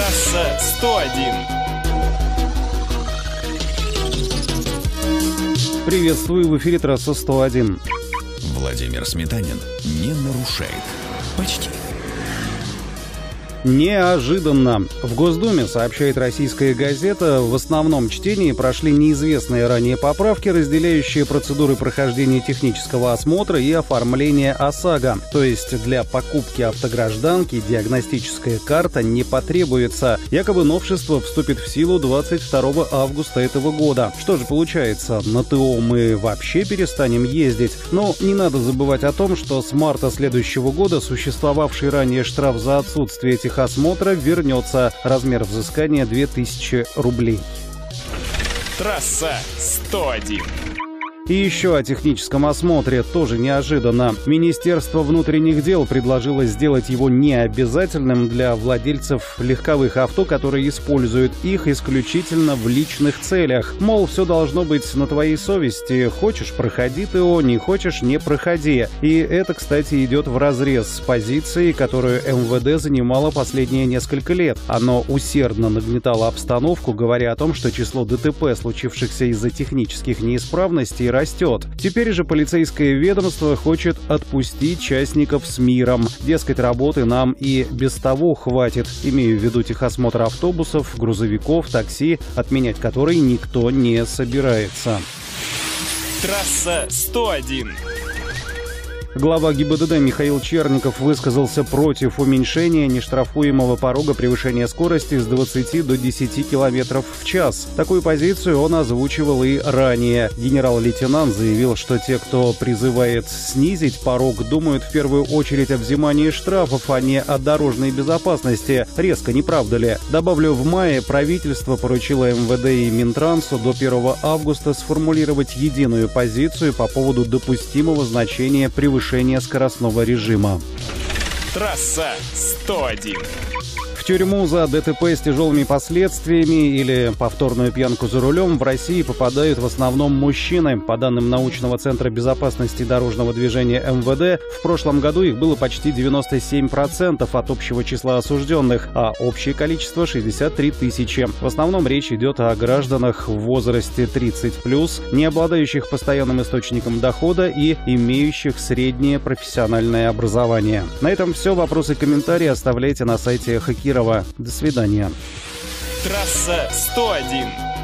Трасса 101. Приветствую, в эфире трасса 101. Владимир Сметанин не нарушает. Почти. Неожиданно. В Госдуме, сообщает российская газета, в основном чтении прошли неизвестные ранее поправки, разделяющие процедуры прохождения технического осмотра и оформления ОСАГО. То есть для покупки автогражданки диагностическая карта не потребуется. Якобы новшество вступит в силу 22 августа этого года. Что же получается, на ТО мы вообще перестанем ездить? Но не надо забывать о том, что с марта следующего года существовавший ранее штраф за отсутствие техосмотра вернется. Размер взыскания 2000 рублей. Трасса 101. И еще о техническом осмотре тоже неожиданно. Министерство внутренних дел предложило сделать его необязательным для владельцев легковых авто, которые используют их исключительно в личных целях. Мол, все должно быть на твоей совести. Хочешь — проходи ТО, не хочешь — не проходи. И это, кстати, идет вразрез с позицией, которую МВД занимало последние несколько лет. Оно усердно нагнетало обстановку, говоря о том, что число ДТП, случившихся из-за технических неисправностей, растет. Теперь же полицейское ведомство хочет отпустить частников с миром. Дескать, работы нам и без того хватит. Имею в виду техосмотр автобусов, грузовиков, такси, отменять которые никто не собирается. Трасса 101. Глава ГИБДД Михаил Черников высказался против уменьшения нештрафуемого порога превышения скорости с 20 до 10 км в час. Такую позицию он озвучивал и ранее. Генерал-лейтенант заявил, что те, кто призывает снизить порог, думают в первую очередь о взимании штрафов, а не о дорожной безопасности. Резко, не правда ли? Добавлю, в мае правительство поручило МВД и Минтрансу до 1 августа сформулировать единую позицию по поводу допустимого значения превышения скоростного режима. Трасса 101. В тюрьму за ДТП с тяжелыми последствиями или повторную пьянку за рулем в России попадают в основном мужчины. По данным научного центра безопасности дорожного движения МВД, в прошлом году их было почти 97% от общего числа осужденных, а общее количество — 63 тысячи. В основном речь идет о гражданах в возрасте 30+, не обладающих постоянным источником дохода и имеющих среднее профессиональное образование. На этом все. Вопросы и комментарии оставляйте на сайте Хакирова. До свидания. Трасса 101.